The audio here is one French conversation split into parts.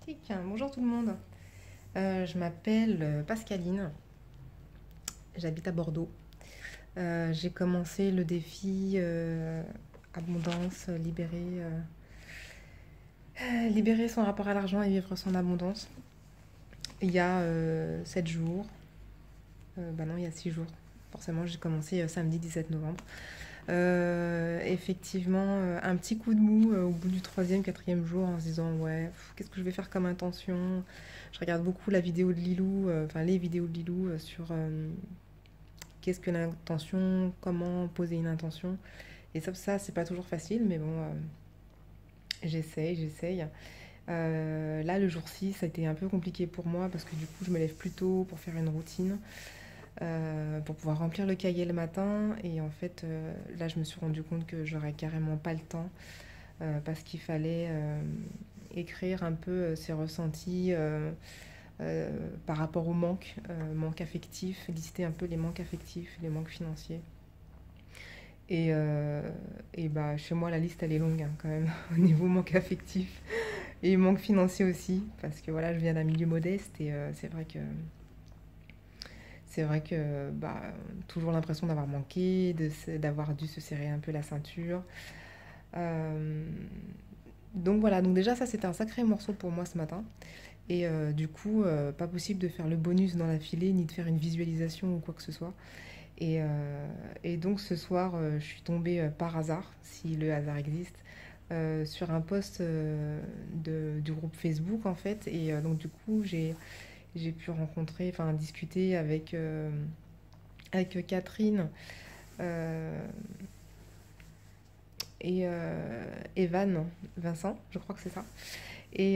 Fantastique. Bonjour tout le monde. Je m'appelle Pascaline. J'habite à Bordeaux. J'ai commencé le défi abondance, libérer son rapport à l'argent et vivre son abondance. Il y a 7 jours. Bah non, il y a 6 jours. Forcément, j'ai commencé samedi 17 novembre. Effectivement, un petit coup de mou au bout du troisième, quatrième jour en se disant ouais, qu'est-ce que je vais faire comme intention. Je regarde beaucoup la vidéo de Lilou, enfin les vidéos de Lilou sur qu'est-ce que l'intention, comment poser une intention. Et ça c'est pas toujours facile, mais bon, j'essaye. Là, le jour 6 ça a été un peu compliqué pour moi parce que du coup, je me lève plus tôt pour faire une routine, pour pouvoir remplir le cahier le matin. Et en fait, là, je me suis rendu compte que j'aurais carrément pas le temps parce qu'il fallait écrire un peu ses ressentis par rapport au manque affectif, lister un peu les manques affectifs, les manques financiers. Et, euh, et bah, chez moi, la liste, elle est longue hein, quand même, au niveau manque affectif et manque financier aussi, parce que voilà, je viens d'un milieu modeste et c'est vrai que bah, toujours l'impression d'avoir manqué, d'avoir dû se serrer un peu la ceinture. Euh, donc voilà, donc déjà ça c'était un sacré morceau pour moi ce matin. Et du coup, pas possible de faire le bonus dans la filée, ni de faire une visualisation ou quoi que ce soit. Et, et donc ce soir, je suis tombée par hasard, si le hasard existe, sur un post du groupe Facebook en fait. Et donc du coup, j'ai pu rencontrer, enfin discuter avec Catherine euh, et Evan, Vincent, je crois que c'est ça. Et,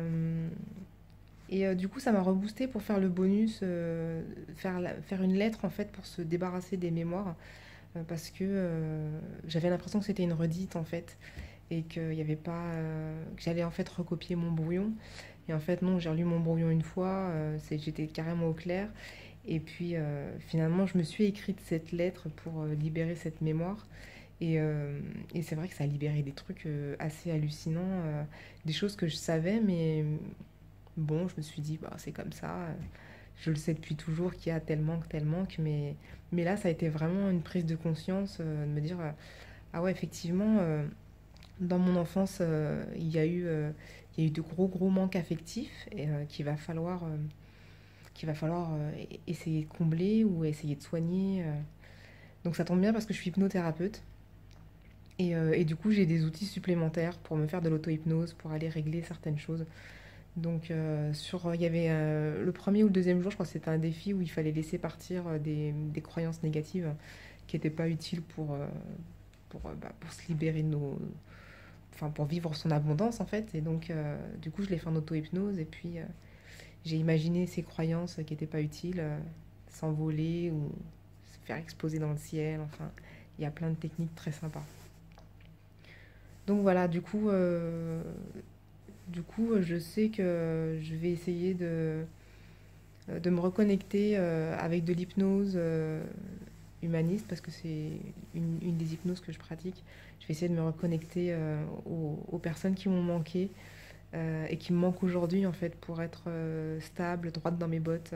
du coup, ça m'a reboosté pour faire le bonus, faire une lettre en fait pour se débarrasser des mémoires, parce que j'avais l'impression que c'était une redite en fait, et qu'il y avait pas, que j'allais en fait recopier mon brouillon. Et en fait non, j'ai relu mon brouillon une fois, j'étais carrément au clair. Et puis finalement, je me suis écrite cette lettre pour libérer cette mémoire. Et c'est vrai que ça a libéré des trucs assez hallucinants, des choses que je savais, mais bon, je me suis dit, bah, c'est comme ça. Je le sais depuis toujours qu'il y a tel manque, mais là, ça a été vraiment une prise de conscience de me dire, ah ouais, effectivement, dans mon enfance, il y a eu de gros manques affectifs et qu'il va falloir essayer de combler ou essayer de soigner. Donc ça tombe bien parce que je suis hypnothérapeute. Et du coup, j'ai des outils supplémentaires pour me faire de l'auto-hypnose, pour aller régler certaines choses. Donc, il y avait le premier ou le deuxième jour, je crois que c'était un défi où il fallait laisser partir des croyances négatives qui n'étaient pas utiles pour se libérer de nos. Enfin, pour vivre son abondance en fait. Et donc, du coup, je l'ai fait en auto-hypnose et puis j'ai imaginé ces croyances qui n'étaient pas utiles s'envoler ou se faire exploser dans le ciel. Enfin, il y a plein de techniques très sympas. Donc voilà, du coup, je sais que je vais essayer de me reconnecter avec de l'hypnose humaniste parce que c'est une des hypnoses que je pratique. Je vais essayer de me reconnecter aux personnes qui m'ont manqué et qui me manquent aujourd'hui en fait pour être stable, droite dans mes bottes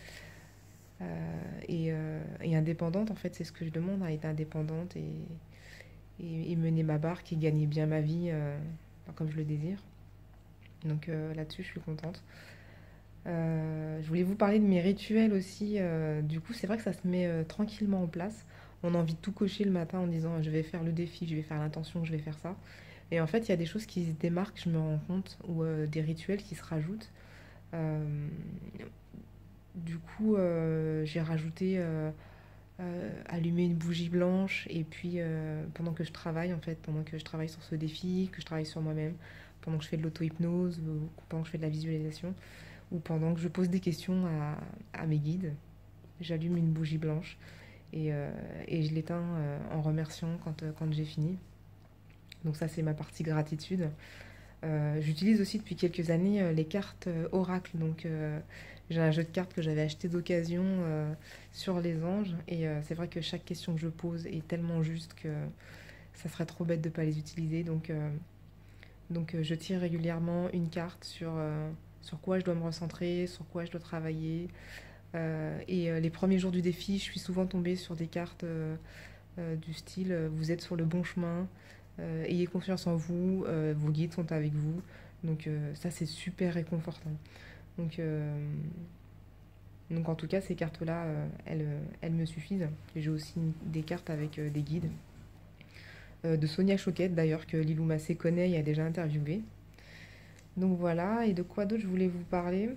et indépendante. En fait, c'est ce que je demande, hein, être indépendante et mener ma barque et gagner bien ma vie comme je le désire. Donc là-dessus, je suis contente. Je voulais vous parler de mes rituels aussi. Du coup, c'est vrai que ça se met tranquillement en place. On a envie de tout cocher le matin en disant je vais faire le défi, je vais faire l'intention, je vais faire ça. Et en fait, il y a des choses qui se démarquent, je me rends compte, ou des rituels qui se rajoutent. Euh, du coup, j'ai rajouté allumer une bougie blanche et puis pendant que je travaille, en fait, pendant que je travaille sur ce défi, que je travaille sur moi-même, pendant que je fais de l'auto-hypnose, ou pendant que je fais de la visualisation, ou pendant que je pose des questions à mes guides, j'allume une bougie blanche et je l'éteins en remerciant quand j'ai fini. Donc ça, c'est ma partie gratitude. J'utilise aussi depuis quelques années les cartes Oracle. Donc j'ai un jeu de cartes que j'avais acheté d'occasion sur les anges. Et c'est vrai que chaque question que je pose est tellement juste que ça serait trop bête de ne pas les utiliser. Donc Donc je tire régulièrement une carte sur quoi je dois me recentrer, sur quoi je dois travailler. Les premiers jours du défi, je suis souvent tombée sur des cartes du style vous êtes sur le bon chemin, ayez confiance en vous, vos guides sont avec vous. Donc ça c'est super réconfortant. Donc, euh, donc en tout cas ces cartes-là, elles me suffisent. J'ai aussi des cartes avec des guides. De Sonia Choquette d'ailleurs que Lilou Massé connaît et a déjà interviewé. Donc voilà, et de quoi d'autre je voulais vous parler.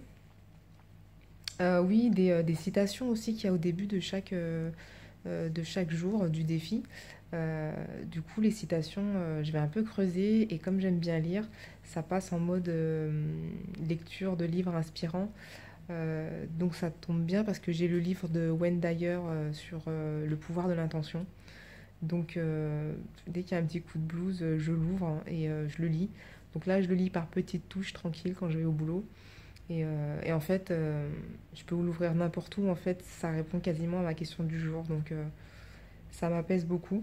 Oui, des citations aussi qu'il y a au début de chaque jour du défi. Du coup, les citations, je vais un peu creuser et comme j'aime bien lire, ça passe en mode lecture de livres inspirants. Donc ça tombe bien parce que j'ai le livre de Wayne Dyer sur le pouvoir de l'intention. Donc dès qu'il y a un petit coup de blues, je l'ouvre hein, et je le lis. Donc là, je le lis par petites touches tranquille quand je vais au boulot. Et en fait, je peux l'ouvrir n'importe où. En fait, ça répond quasiment à ma question du jour. Donc ça m'apaise beaucoup.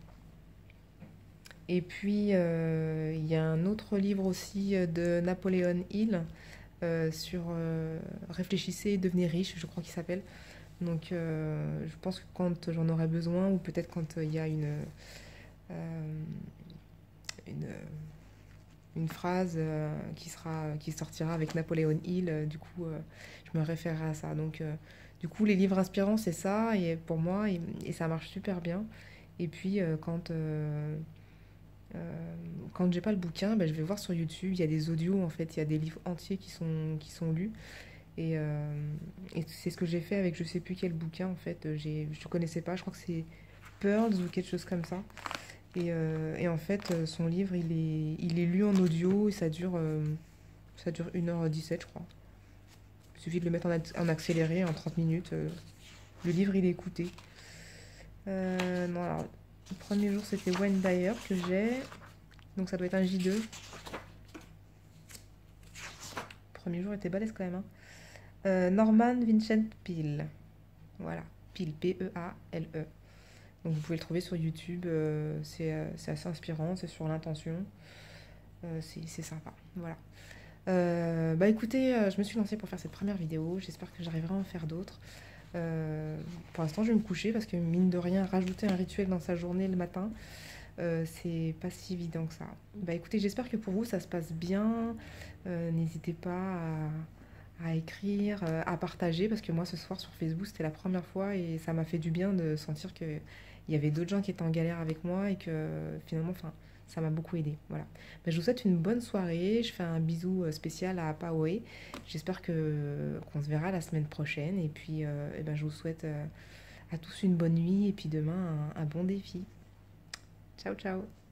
Et puis, il y a un autre livre aussi de Napoléon Hill sur Réfléchissez et devenez riche, je crois qu'il s'appelle. Donc, je pense que quand j'en aurai besoin, ou peut-être quand il y a euh, une, une phrase qui sortira avec Napoléon Hill, du coup, je me référerai à ça. Donc, du coup, les livres inspirants, c'est ça, et pour moi, et ça marche super bien. Et puis, quand j'ai pas le bouquin, ben, je vais voir sur YouTube, il y a des audios, en fait, il y a des livres entiers qui sont lus. Et, euh, et c'est ce que j'ai fait avec je sais plus quel bouquin, en fait, je connaissais pas, je crois que c'est Pearls ou quelque chose comme ça. Et en fait, son livre, il est lu en audio et ça dure 1h17, je crois. Il suffit de le mettre en accéléré en 30 minutes. Le livre, il est écouté. Non, alors, le premier jour, c'était Wayne Dyer que j'ai. Donc ça doit être un J2. Le premier jour était balèze quand même, hein. Norman Vincent Peale. Voilà. Peale, P-E-A-L-E. Donc vous pouvez le trouver sur YouTube. C'est assez inspirant, c'est sur l'intention. C'est sympa. Voilà. Bah écoutez, je me suis lancée pour faire cette première vidéo. J'espère que j'arriverai à en faire d'autres. Pour l'instant, je vais me coucher parce que mine de rien, rajouter un rituel dans sa journée le matin, c'est pas si évident que ça. Bah écoutez, j'espère que pour vous ça se passe bien. N'hésitez pas à écrire, à partager parce que moi ce soir sur Facebook c'était la première fois et ça m'a fait du bien de sentir qu'il y avait d'autres gens qui étaient en galère avec moi et que finalement, enfin, ça m'a beaucoup aidé. Voilà. Bah, je vous souhaite une bonne soirée. Je fais un bisou spécial à Paoé. J'espère qu'on se verra la semaine prochaine et puis eh ben, je vous souhaite à tous une bonne nuit et puis demain un bon défi. Ciao ciao.